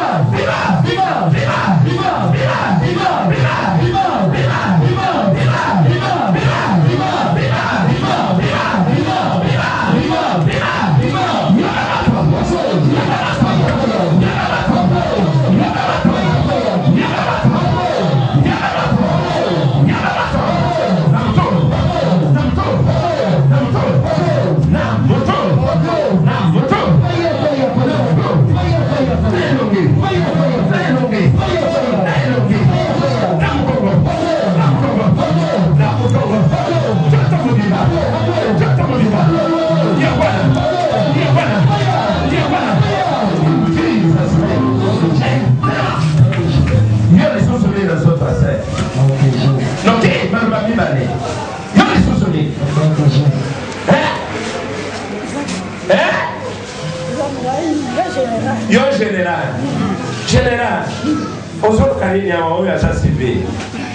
Yo général, aux autres canines, on a ça civé.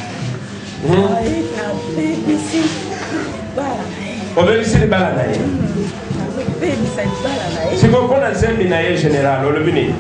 On veut ici les balades. C'est qu'on a un séminaire général, on le venu.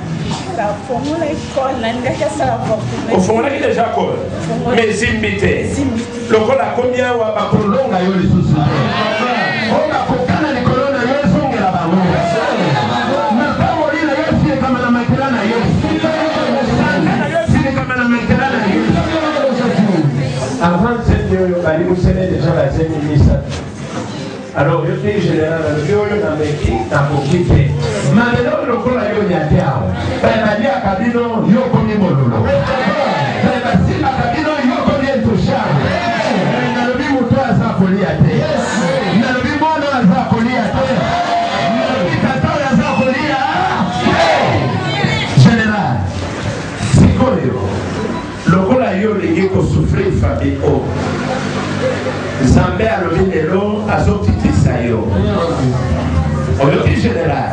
Au fond, on a déjà quoi? Mais Zimbité. Le col a combien ou à pour long à les sous. On a pour canal les colonnes à Yelson et la barre. Mais pas mourir la Yelson comme la Makelana Yelson. Comme la Makelana Yelson. Avant cette année, vous savez déjà la Zéminissa. Alors, je suis général, je suis occupé. Maintenant, le col a eu un diable. Elle a Cabino, yo comme Mololo. Elle a dit la Cabino, yo comme Touchable. Elle a vu mon toit à sa folie à terre. Elle a vu mon nom à sa folie à terre. Elle a vu Tata à sa folie à terre. Général, c'est quoi le col a eu les gars qui souffrent, Fabio. Zambé a levé les lots à son petit saillot. On le dit général.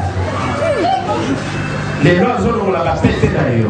Les lois ont la pété d'ailleurs.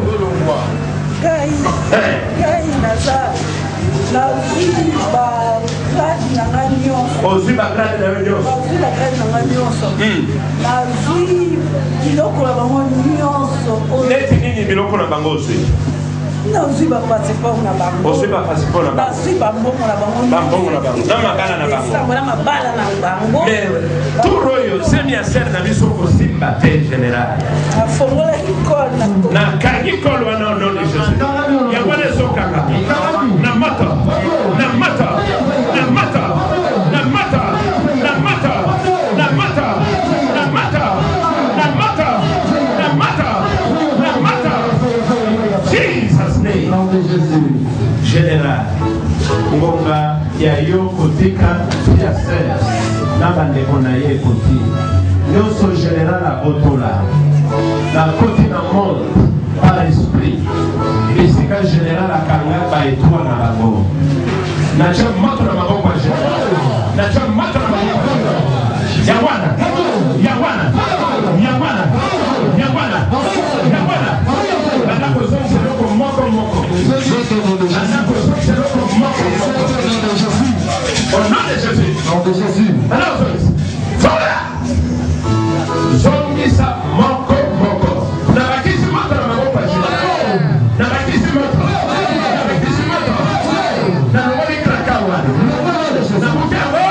Non, je suis pas participant na bango. Je suis pas participant na bango. Je suis pas bon na bango. Bango na bango. Na makala na bango. Ça na bala na bango. Mais tout royo, c'est bien certain na biso ko simba te général. A fongola école na kangi école wana non de Jésus. Ya wana sokaka. Na mata. Na mata. Na mata. Na mata. Na mata. Na mata. Na mata. Na mata. Na mata. Na mata. Jesus name. Général. Ngonga ya yo kotika ya ser. Na bande konaye koti. Nyonso général a botola. La côté dans le monde par l'esprit. Et c'est quand général a kanga par étoile dans la mort. N'a jamais mort dans ma bombe général. N'a jamais mort dans ma bombe. Yawana. Yawana. Yawana. Yawana. Yawana. La cause c'est le comme moko moko. La cause c'est le comme moko moko. Au nom de Jésus. Au nom de Jésus. Alors, voilà. Zongi sa moko moko. Na bakisi mata na moko général. Na bakisi mata. Na bakisi mata. Na ngoli krakawa. Na mukabo.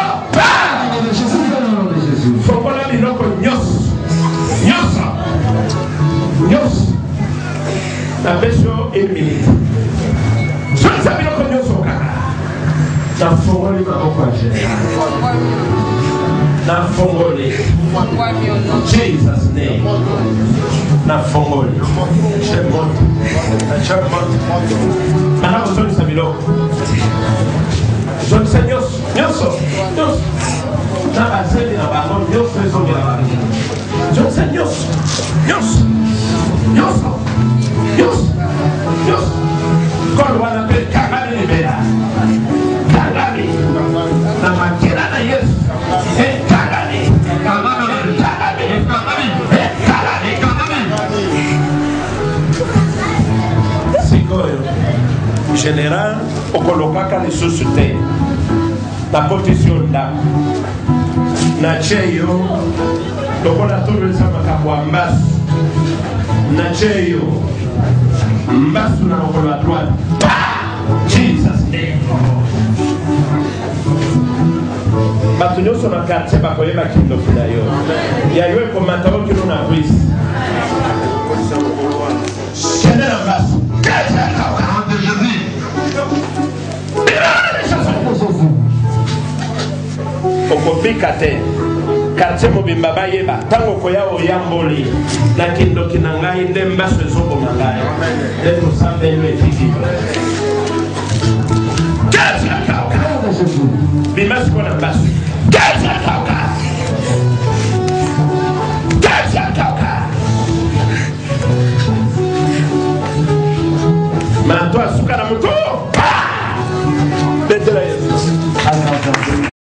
Jésus. Fokola binoko nyos. Nyosa. Nyos. Na beso emili. Zongi sa binoko nyoso kaka. Na fongoli maboko général. Na fongoli. Jesus name. Na fongoli. Chemot. Na chemot. Mana usoni sabilo. Zoni senyos. Nyoso. Nyos. Na bazeli na bango. Nyoso ezongi na bango. Zoni senyos. Nyos. Nyoso. Nyos. Nyos. Kolo wana pe kagami libera. Kagami. Na makira na Yesu. Kagami. Général, au colocaka les sociétés, la position là, na cheyo, donc on a tout le sama kabwambas, na cheyo, mbasu na mokolo ya droite. Jesus name. Bato nyonso na quartier bakoyeba kindoki na yo. Ya yo ekomata okino na brise. Kende na mbasu. Okopika te. Quartier mobimba bayeba tango koya oyamboli na kindoki na ngai nde mbaso ezoboma ngai nde tosambelo etikilo bimasiko na mbaso